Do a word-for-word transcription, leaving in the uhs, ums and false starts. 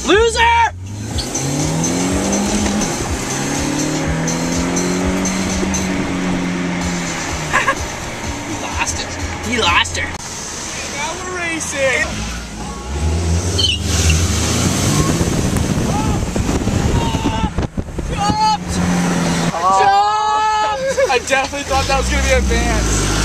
Loser! He lost it. He lost her. And now we're racing. Jumped! Oh. Jumped! I definitely thought that was gonna be advanced.